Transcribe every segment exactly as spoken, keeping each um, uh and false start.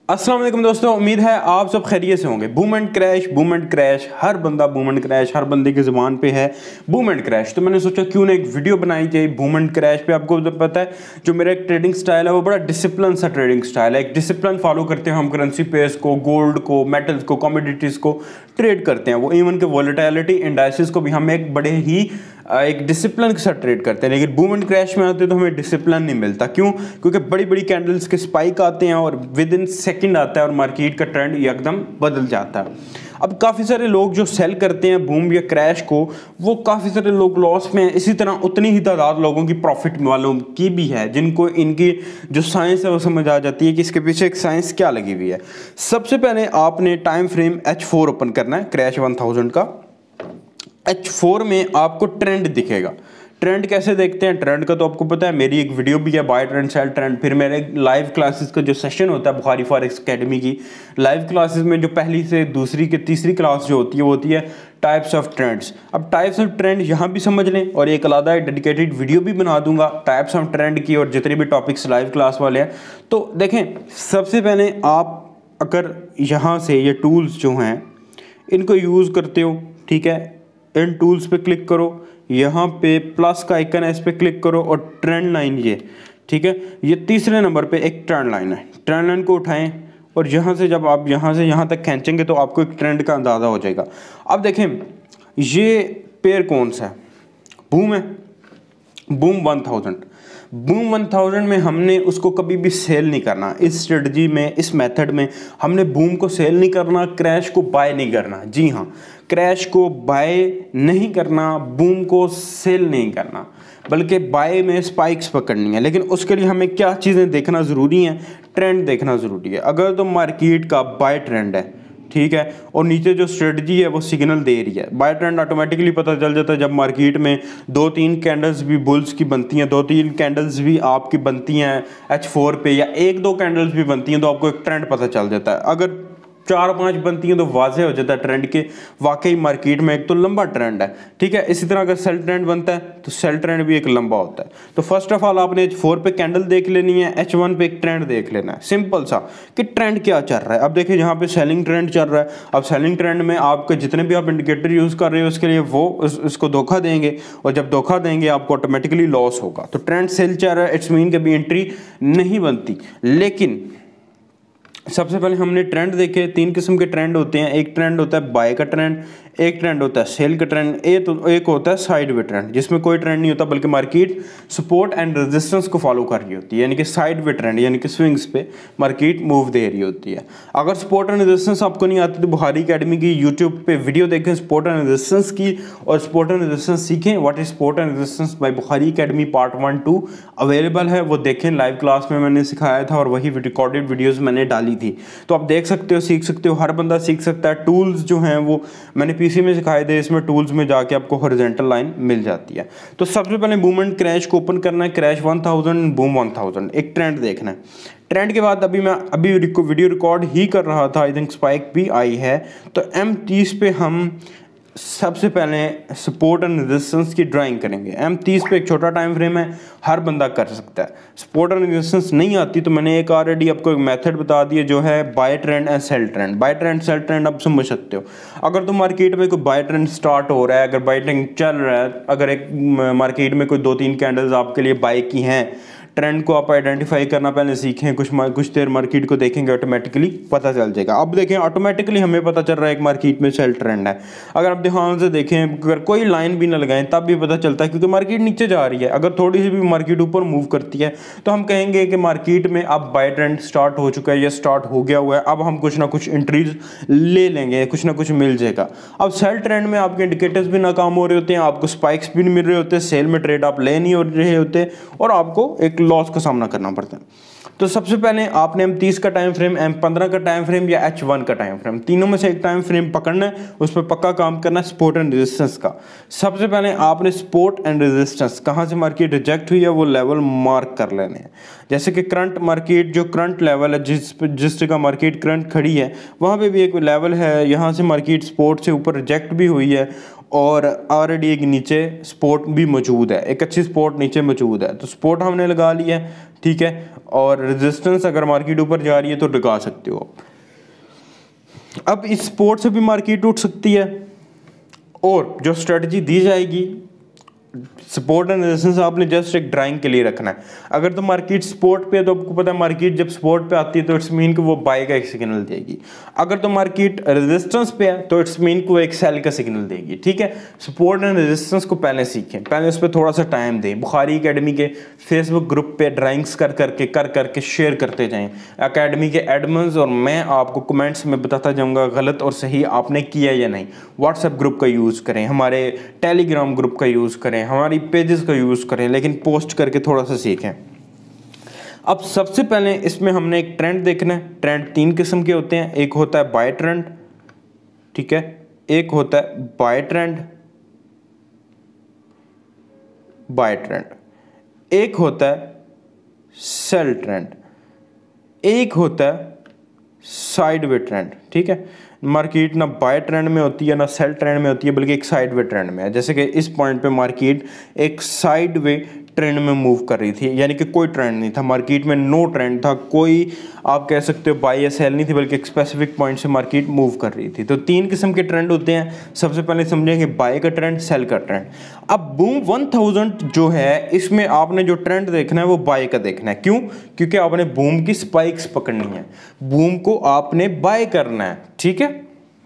अस्सलाम वालेकुम दोस्तों, उम्मीद है आप सब खैरियत से होंगे। Boom and crash, boom and crash, हर बंदा बूम एंड क्रैश, हर बंदे की ज़ुबान पे है बूम एंड क्रैश। तो मैंने सोचा क्यों ना एक वीडियो बनाई जाए बूम एंड क्रैश पे। आपको तो पता है जो मेरा एक ट्रेडिंग स्टाइल है वो बड़ा डिसिप्लिन सा ट्रेडिंग स्टाइल है। एक डिसिप्लिन फॉलो करते हैं हम, करेंसी पेयर्स को, गोल्ड को, मेटल्स को, कमोडिटीज़ को ट्रेड करते हैं। वो इवन के वॉलेटिलिटी इंडाइसेस को भी हम एक बड़े ही एक डिसिप्लिन के साथ ट्रेड करते हैं। लेकिन बूम एंड क्रैश में आते हैं तो हमें डिसिप्लिन नहीं मिलता। क्यों? क्योंकि बड़ी बड़ी कैंडल्स के स्पाइक आते हैं और विद इन सेकेंड आता है और मार्केट का ट्रेंड एकदम बदल जाता है। अब काफ़ी सारे लोग जो सेल करते हैं बूम या क्रैश को, वो काफ़ी सारे लोग लॉस में हैं। इसी तरह उतनी ही तादाद लोगों की प्रॉफिट वालों की भी है, जिनको इनकी जो साइंस है वो समझ आ जाती है कि इसके पीछे एक साइंस क्या लगी हुई है। सबसे पहले आपने time frame H four open करना है, क्रैश वन थाउजेंड का। एच फोर में आपको ट्रेंड दिखेगा। ट्रेंड कैसे देखते हैं? ट्रेंड का तो आपको पता है, मेरी एक वीडियो भी है बाय ट्रेंड सेल ट्रेंड। फिर मेरे लाइव क्लासेस का जो सेशन होता है बुखारी फॉरेक्स एकेडमी की लाइव क्लासेस में, जो पहली से दूसरी के तीसरी क्लास जो होती है वो होती है टाइप्स ऑफ ट्रेंड्स। अब टाइप्स ऑफ ट्रेंड यहाँ भी समझ लें और एक अलग डेडिकेटेड वीडियो भी बना दूंगा टाइप्स ऑफ ट्रेंड की और जितने भी टॉपिक्स लाइव क्लास वाले हैं। तो देखें, सबसे पहले आप अगर यहाँ से ये टूल्स जो हैं इनको यूज़ करते हो, ठीक है, इन टूल्स पे क्लिक करो, यहाँ पे प्लस का आइकन है इस पे क्लिक करो और ट्रेंड लाइन ये, ठीक है, ये तीसरे नंबर पे एक ट्रेंड लाइन है। ट्रेंड लाइन को उठाएं और यहाँ से जब आप यहाँ से यहाँ तक खींचेंगे तो आपको एक ट्रेंड का अंदाज़ा हो जाएगा। अब देखें ये पेयर कौन सा है? बूम है, boom one thousand. Boom one thousand में हमने उसको कभी भी सेल नहीं करना। इस स्ट्रेटजी में, इस मेथड में हमने बूम को सेल नहीं करना, क्रैश को बाय नहीं करना। जी हाँ, क्रैश को बाय नहीं करना, बूम को सेल नहीं करना, बल्कि बाय में स्पाइक्स पकड़नी है। लेकिन उसके लिए हमें क्या चीज़ें देखना ज़रूरी हैं? ट्रेंड देखना ज़रूरी है। अगर तो मार्केट का बाय ट्रेंड है, ठीक है, और नीचे जो स्ट्रेटजी है वो सिग्नल दे रही है, बाय ट्रेंड ऑटोमेटिकली पता चल जाता है। जब मार्केट में दो तीन कैंडल्स भी बुल्स की बनती हैं, दो तीन कैंडल्स भी आपकी बनती हैं एच फोर पे, या एक दो कैंडल्स भी बनती हैं, तो आपको एक ट्रेंड पता चल जाता है। अगर चार पांच बनती हैं तो वाज़ेह हो जाता है ट्रेंड के वाकई मार्केट में एक तो लंबा ट्रेंड है, ठीक है। इसी तरह अगर सेल ट्रेंड बनता है तो सेल ट्रेंड भी एक लंबा होता है। तो फर्स्ट ऑफ ऑल आपने एच फोर पे कैंडल देख लेनी है, एच वन पे एक ट्रेंड देख लेना है, सिंपल सा कि ट्रेंड क्या चल रहा है। अब देखिए यहाँ पे सेलिंग ट्रेंड चल रहा है। अब सेलिंग ट्रेंड में आपके जितने भी आप इंडिकेटर यूज़ कर रहे हो उसके लिए वो उस, उसको धोखा देंगे, और जब धोखा देंगे आपको ऑटोमेटिकली लॉस होगा। तो ट्रेंड सेल चल रहा है, इट्स मीन कभी एंट्री नहीं बनती। लेकिन सबसे पहले हमने ट्रेंड देखे। तीन किस्म के ट्रेंड होते हैं। एक ट्रेंड होता है बाय का ट्रेंड, एक ट्रेंड होता है सेल का ट्रेंड, एक तो एक होता है साइडवे ट्रेंड जिसमें कोई ट्रेंड नहीं होता बल्कि मार्केट सपोर्ट एंड रेजिस्टेंस को फॉलो कर रही होती है, यानी कि साइडवे ट्रेंड, यानी कि स्विंग्स पे मार्केट मूव दे रही होती है। अगर सपोर्ट एंड रेजिस्टेंस आपको नहीं आती तो बुखारी एकेडमी की यूट्यूब पे वीडियो देखें सपोर्ट एंड रेजिस्टेंस की, और सपोर्ट एंड रेजिस्टेंस सीखें। What is support and resistance by Bukhari academy part one two available है, वो देखें। लाइव क्लास में मैंने सिखाया था और वही रिकॉर्डेड वीडियोज़ मैंने डाली थी, तो आप देख सकते हो, सीख सकते हो, हर बंदा सीख सकता है। टूल्स जो हैं वो मैंने पीसी में सिखाए थे, इसमें टूल्स में जाके आपको हॉरिजॉन्टल लाइन मिल जाती है। तो सबसे पहले बूम एंड क्रैश को ओपन करना है, crash one thousand, boom one thousand, एक ट्रेंड देखना है। ट्रेंड के बाद अभी मैं अभी वीडियो रिकॉर्ड ही कर रहा था, आई थिंक स्पाइक भी आई है, तो एम तीस पे हम सबसे पहले सपोर्ट एंड रेजिस्टेंस की ड्राइंग करेंगे। एम तीस पे एक छोटा टाइम फ्रेम है, हर बंदा कर सकता है। सपोर्ट एंड रेजिस्टेंस नहीं आती तो मैंने एक ऑलरेडी आपको एक मेथड बता दिया जो है buy trend and sell trend. Buy trend sell trend आप समझ सकते हो। अगर तो मार्केट में कोई बाय ट्रेंड स्टार्ट हो रहा है, अगर बाय ट्रेंड चल रहा है, अगर एक मार्केट में कोई दो तीन कैंडल्स आपके लिए बाय की हैं, ट्रेंड को आप आइडेंटिफाई करना पहले सीखें, कुछ कुछ देर मार्केट को देखेंगे, ऑटोमेटिकली पता चल जाएगा। अब देखें ऑटोमेटिकली हमें पता चल रहा है एक मार्केट में सेल ट्रेंड है। अगर आप ध्यान से देखें, अगर कोई लाइन भी ना लगाएं तब भी पता चलता है, क्योंकि मार्केट नीचे जा रही है। अगर थोड़ी सी भी मार्केट ऊपर मूव करती है तो हम कहेंगे कि मार्केट में अब बाय ट्रेंड स्टार्ट हो चुका है या स्टार्ट हो गया हुआ है, अब हम कुछ ना कुछ एंट्रीज ले लेंगे, कुछ ना कुछ मिल जाएगा। अब सेल ट्रेंड में आपके इंडिकेटर्स भी नाकाम हो रहे होते हैं, आपको स्पाइक्स भी नहीं मिल रहे होते, सेल में ट्रेड आप ले नहीं हो रहे होते और आपको एक लॉस का सामना करना पड़ता है। तो सबसे पहले आपने एम तीस का टाइम फ्रेम, एम पंद्रह का टाइम फ्रेम या एच वन का टाइम फ्रेम, तीनों में से एक टाइम फ्रेम पकड़ना है, उस पर पक्का काम करना है सपोर्ट एंड रेजिस्टेंस का। सबसे पहले आपने सपोर्ट एंड रेजिस्टेंस कहाँ से मार्केट रिजेक्ट हुई है वो लेवल मार्क कर लेने हैं। जैसे कि करंट मार्केट जो करंट लेवल है, जिस जिस जगह मार्केट करंट खड़ी है वहाँ पे भी एक लेवल है, यहाँ से मार्केट सपोर्ट से ऊपर रिजेक्ट भी हुई है और ऑलरेडी एक नीचे सपोर्ट भी मौजूद है, एक अच्छी सपोर्ट नीचे मौजूद है, तो सपोर्ट हमने लगा लिया है, ठीक है, और रेजिस्टेंस अगर मार्केट ऊपर जा रही है तो टिका सकते हो आप। अब इस सपोर्ट से भी मार्केट उठ सकती है, और जो स्ट्रेटजी दी जाएगी, सपोर्ट एंड रेजिस्टेंस आपने जस्ट एक ड्राइंग के लिए रखना है। अगर तो मार्केट सपोर्ट पे है तो आपको पता है मार्केट जब सपोर्ट पे आती है तो इट्स मीन कि वो बाय का एक सिग्नल देगी। अगर तो मार्केट रेजिस्टेंस पे है तो इट्स मीन कि वो एक सेल का सिग्नल देगी। ठीक है, सपोर्ट एंड रेजिस्टेंस को पहले सीखें, पहले उस पर थोड़ा सा टाइम दें। बुखारी एकेडमी के फेसबुक ग्रुप पे ड्राइंग्स कर करके कर करके शेयर करते जाएं। एकेडमी के एडमिन्स और मैं आपको कमेंट्स में बताता जाऊँगा गलत और सही आपने किया या नहीं। व्हाट्सएप ग्रुप का यूज़ करें, हमारे टेलीग्राम ग्रुप का यूज़ करें, हमारी पेजेस का यूज़ करें, लेकिन पोस्ट करके थोड़ा सा सीखें। अब सबसे पहले इसमें हमने एक ट्रेंड देखना है। ट्रेंड तीन किस्म के होते हैं, एक होता है बाय ट्रेंड, ठीक है, एक होता है बाय ट्रेंड, बाय ट्रेंड, एक होता है सेल ट्रेंड, एक होता है साइडवे ट्रेंड। ठीक है, मार्केट ना बाय ट्रेंड में होती है ना सेल ट्रेंड में होती है, बल्कि एक साइडवे ट्रेंड में है। जैसे कि इस पॉइंट पे मार्केट एक साइडवे ट्रेंड में मूव कर रही थी, यानी कि कोई ट्रेंड नहीं था मार्केट में, नो ट्रेंड था, कोई आप कह सकते हो बाय या सेल नहीं थी, बल्कि एक स्पेसिफिक पॉइंट से मार्केट मूव कर रही थी। तो तीन किस्म के ट्रेंड होते हैं। सबसे पहले समझेंगे बाय का ट्रेंड, सेल का ट्रेंड। अब बूम वन थाउजेंड जो है, इसमें आपने जो ट्रेंड देखना है वो बाय का देखना है। क्यों? क्योंकि आपने बूम की स्पाइक्स पकड़नी है, बूम को आपने बाय करना है। ठीक है,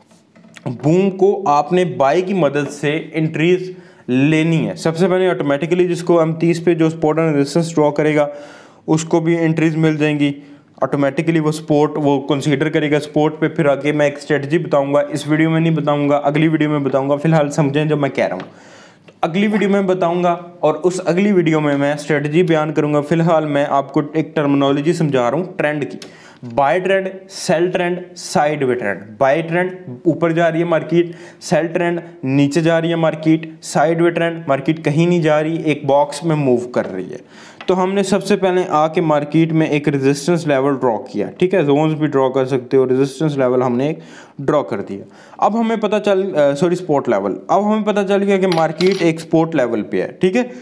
बूम को आपने बाय की मदद से एंट्रीज लेनी है। सबसे पहले ऑटोमेटिकली जिसको हम तीस पे जो सपोर्ट एंड रेजिस्टेंस ड्रॉ करेगा उसको भी एंट्रीज मिल जाएंगी ऑटोमेटिकली, वो सपोर्ट वो कंसीडर करेगा सपोर्ट पे। फिर आगे मैं एक स्ट्रेटजी बताऊंगा, इस वीडियो में नहीं बताऊंगा, अगली वीडियो में बताऊंगा। फिलहाल समझें जो मैं कह रहा हूँ, तो अगली वीडियो में बताऊंगा और उस अगली वीडियो में मैं स्ट्रेटजी बयान करूंगा। फिलहाल मैं आपको एक टर्मिनोलॉजी समझा रहा हूँ ट्रेंड की। Buy trend, sell trend, sideway trend. Buy trend ऊपर जा रही है मार्केट, सेल ट्रेंड नीचे जा रही है मार्केट, साइडवे ट्रेंड मार्केट कहीं नहीं जा रही, एक बॉक्स में मूव कर रही है। तो हमने सबसे पहले आके मार्केट में एक रेजिस्टेंस लेवल ड्रॉ किया। ठीक है, जोन्स भी ड्रॉ कर सकते हो, रेजिस्टेंस लेवल हमने एक ड्रॉ कर दिया। अब हमें पता चल सॉरी स्पोर्ट लेवल, अब हमें पता चल गया कि मार्केट एक स्पोर्ट लेवल पे है। ठीक है,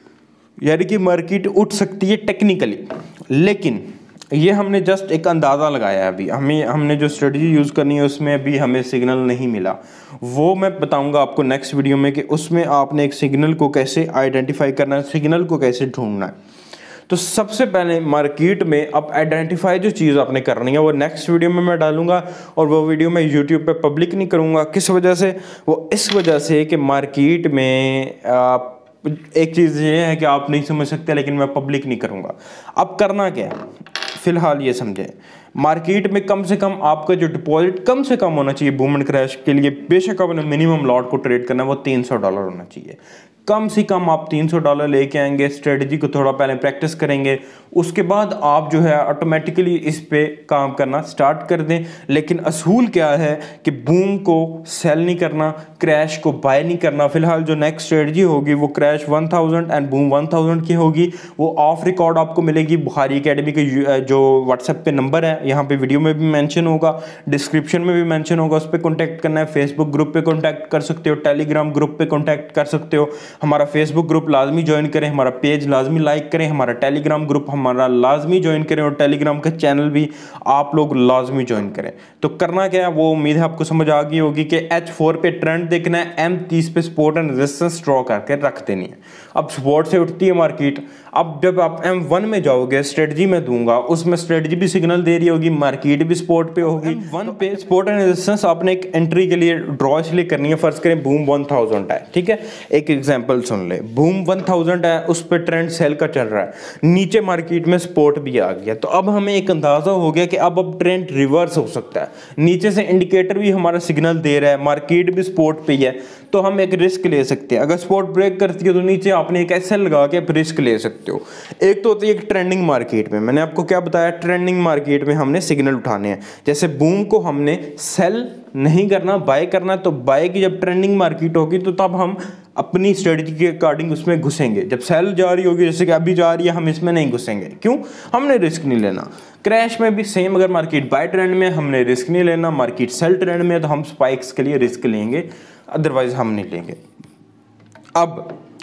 यानी कि मार्केट उठ सकती है टेक्निकली, लेकिन ये हमने जस्ट एक अंदाज़ा लगाया है। अभी हमें हमने जो स्ट्रेटजी यूज़ करनी है उसमें अभी हमें सिग्नल नहीं मिला, वो मैं बताऊंगा आपको नेक्स्ट वीडियो में कि उसमें आपने एक सिग्नल को कैसे आइडेंटिफाई करना है, सिग्नल को कैसे ढूंढना है। तो सबसे पहले मार्केट में अब आइडेंटिफाई जो चीज़ आपने करनी है वो नेक्स्ट वीडियो में मैं डालूंगा, और वो वीडियो मैं यूट्यूब पे पब्लिक नहीं करूँगा। किस वजह से? वो इस वजह से कि मार्केट में आप एक चीज़ ये है कि आप नहीं समझ सकते, लेकिन मैं पब्लिक नहीं करूँगा। अब करना क्या है फिलहाल ये समझें, मार्केट में कम से कम आपका जो डिपॉजिट कम से कम होना चाहिए बूम एंड क्रैश के लिए। बेशक आपने मिनिमम लॉट को ट्रेड करना है वो तीन सौ डॉलर होना चाहिए। कम से कम आप तीन सौ डॉलर लेके आएंगे, स्ट्रेटजी को थोड़ा पहले प्रैक्टिस करेंगे, उसके बाद आप जो है ऑटोमेटिकली इस पे काम करना स्टार्ट कर दें। लेकिन असूल क्या है कि बूम को सेल नहीं करना, क्रैश को बाय नहीं करना। फिलहाल जो नेक्स्ट स्ट्रेटजी होगी वो crash one thousand and boom one thousand की होगी, वो ऑफ रिकॉर्ड आपको मिलेगी। बुखारी एकेडमी के जो व्हाट्सएप पे नंबर है, यहाँ पे वीडियो में भी मेंशन होगा, डिस्क्रिप्शन में भी मेंशन होगा, उस पर कॉन्टैक्ट करना है। फेसबुक ग्रुप पे कॉन्टैक्ट कर सकते हो, टेलीग्राम ग्रुप पे कॉन्टैक्ट कर सकते हो। हमारा फेसबुक ग्रुप लाजमी ज्वाइन करें, हमारा पेज लाजमी लाइक करें, हमारा टेलीग्राम ग्रुप हमारा लाजमी ज्वाइन करें, और टेलीग्राम का चैनल भी आप लोग लाजमी ज्वाइन करें। तो करना क्या है वो उम्मीद है आपको समझ आ गई होगी कि एच फोर पे ट्रेंड देखना है, एम तीस पे सपोर्ट एंड रेजिस्टेंस ड्रॉ करके रख देनी है। अब सपोर्ट से उठती है मार्केट, अब जब आप एम वन में जाओगे स्ट्रेटजी में दूंगा, उसमें स्ट्रेटजी भी सिग्नल दे रही होगी, मार्केट भी सपोर्ट पे होगी। वन पे सपोर्ट एंड रेजिस्टेंस आपने एक एंट्री के लिए ड्रॉ इसलिए करनी है, फर्ज करें बूम वन थाउजेंड है। ठीक है, एक एग्जांपल सुन ले, बूम वन थाउजेंड है, उस पर ट्रेंड सेल का चल रहा है, नीचे मार्केट में सपोर्ट भी आ गया, तो अब हमें एक अंदाजा हो गया कि अब अब ट्रेंड रिवर्स हो सकता है। नीचे से इंडिकेटर भी हमारा सिग्नल दे रहा है, मार्केट भी सपोर्ट पे ही है, तो हम एक रिस्क ले सकते हैं। अगर सपोर्ट ब्रेक करती है तो नीचे आपने एक एसएल लगा के रिस्क ले सकते हो। एक तो होती है एक ट्रेंडिंग मार्केट में, मैंने आपको क्या बताया, ट्रेंडिंग मार्केट में हमने सिग्नल उठाने हैं। जैसे बूम को हमने सेल नहीं करना, बाय करना, तो बाय की जब ट्रेंडिंग मार्केट होगी तो तब हम अपनी स्ट्रेटजी के अकॉर्डिंग उसमें घुसेंगे। जब सेल जा रही होगी, जैसे कि अभी जा रही है, हम इसमें नहीं घुसेंगे। क्यों? हमने रिस्क नहीं लेना। क्रैश में भी सेम, अगर मार्केट बाय ट्रेंड में हमने रिस्क नहीं लेना, मार्केट सेल ट्रेंड में तो हम स्पाइक्स के लिए रिस्क लेंगे, अदरवाइज हम नहीं लेंगे। अब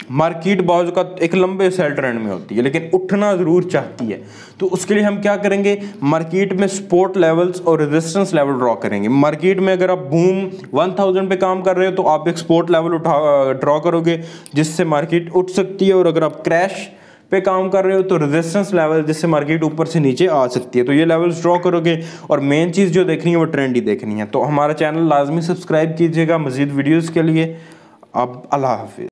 मार्केट बाजू का एक लंबे सेल ट्रेंड में होती है लेकिन उठना ज़रूर चाहती है, तो उसके लिए हम क्या करेंगे, मार्केट में सपोर्ट लेवल्स और रेजिस्टेंस लेवल ड्रॉ करेंगे। मार्केट में अगर आप बूम वन थाउजेंड पे काम कर रहे हो तो आप एक सपोर्ट लेवल उठा ड्रॉ करोगे जिससे मार्केट उठ सकती है, और अगर आप क्रैश पे काम कर रहे हो तो रेजिस्टेंस लेवल जिससे मार्केट ऊपर से नीचे आ सकती है। तो ये लेवल्स ड्रॉ करोगे, और मेन चीज़ जो देखनी है वो ट्रेंड ही देखनी है। तो हमारा चैनल लाजमी सब्सक्राइब कीजिएगा मज़ीद वीडियोज़ के लिए। अब अल्लाह हाफिज़।